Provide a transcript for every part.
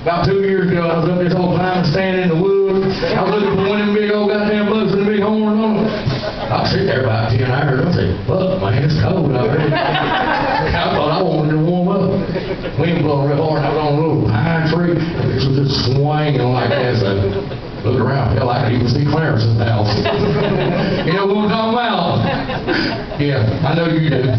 About 2 years ago, I was up this whole time standing in the woods. I was looking for one of them big old goddamn bucks with the big horns on them. I was sitting there about 10 hours. I said, "Fuck, man, it's cold out there." I thought I wanted to warm up. Wind blowing real hard. I was on a little pine tree. It was just swinging like that. So looked around, felt like I could even see Clarence's house. You know what I'm talking about? Yeah, I know you do.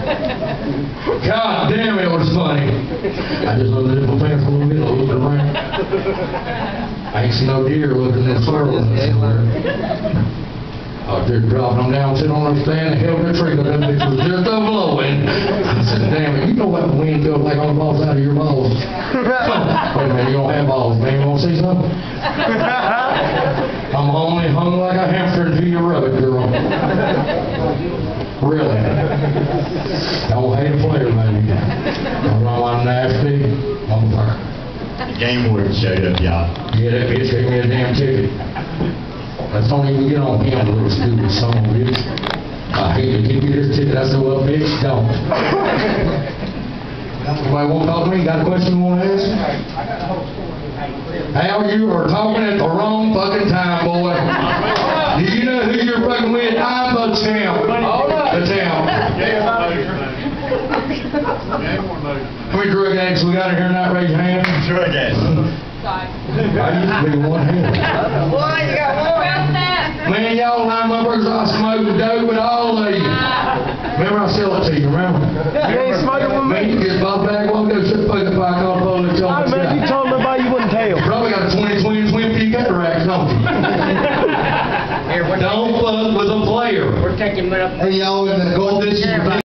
God damn, it was funny. I just looked at my pants a little bit, looked around. I ain't seen no deer looking in the circle somewhere. I was just dropping them down, sitting on the stand, and held the tree, but that bitch was just a-blowing. I said, damn it, you know what the wind feels like on the balls out of your balls. Wait a minute, you don't have balls, man, you want to see something? I'm only hung like a hamster until you rub it, girl. Really. Don't hate a player, baby. Don't know I'm nasty. Motherfucker. The game warden showed up, y'all. Yeah, that bitch gave me a damn ticket. Let's don't even get on him, little stupid son of a bitch. I hate to give you this ticket. I said, well, bitch, don't. Anybody want to talk to me? Got a question you want to ask? Al, you are talking at the wrong fucking time, boy. Do you know who you're fucking with? I'm the champ. The champ. How many drug addicts we got in here tonight? Raise your hand. Drug addicts. I used to be one hand. Boy, you got one. Man, y'all line motherfuckers, I smoke dope with all of you. Remember, I sell it to you, remember? You ain't smoking with me? Man, you get Bob back, won't go sit the fucking back on the phone and tell me. Man, you told nobody you wouldn't tell. You probably got a 20/20/20 cataracts, don't you? Here, Don't fuck with a player. we're taking them up. Hey, y'all, in the gold dish.